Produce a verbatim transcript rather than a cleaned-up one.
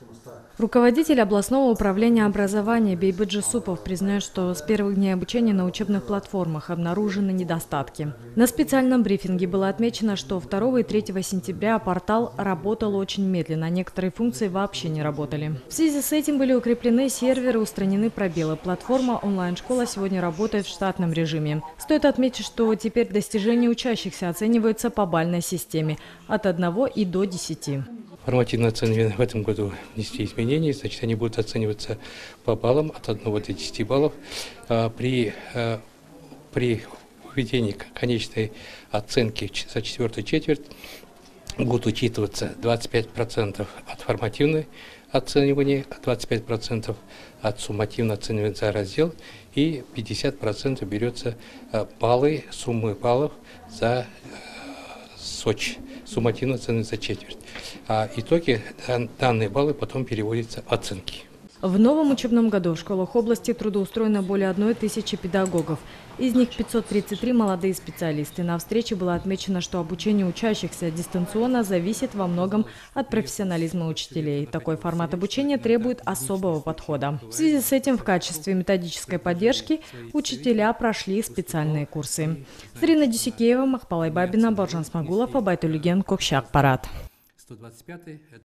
Руководитель областного управления образования Бейбит Джусупов признает, что с первых дней обучения на учебных платформах обнаружены недостатки. На специальном брифинге было отмечено, что второго и третьего сентября портал работал очень медленно, а некоторые функции вообще не работали. В связи с этим были укреплены серверы, устранены пробелы. Платформа онлайн-школа сегодня работает в штатном режиме. Стоит отметить, что теперь достижения учащихся оцениваются по балльной системе от одного и до десяти. Формативное оценивание в этом году внести изменения, значит, они будут оцениваться по баллам от одного до десяти баллов. При, при введении конечной оценки за четвертую четверть будут учитываться двадцать пять процентов от формативной оценивания, двадцать пять процентов от суммативного оценивания за раздел и пятьдесят процентов берется баллы, суммы баллов за Сочи, суммативно оценивается за четверть. А итоги, данные баллы потом переводятся в оценки. В новом учебном году в школах области трудоустроено более одной тысячи педагогов. Из них пятьсот тридцать три молодые специалисты. На встрече было отмечено, что обучение учащихся дистанционно зависит во многом от профессионализма учителей. Такой формат обучения требует особого подхода. В связи с этим в качестве методической поддержки учителя прошли специальные курсы. Зарина Дюсикеева, Махпалай Бабина, Боржан Смагулов, Абайтулиген, Кокшак Парад.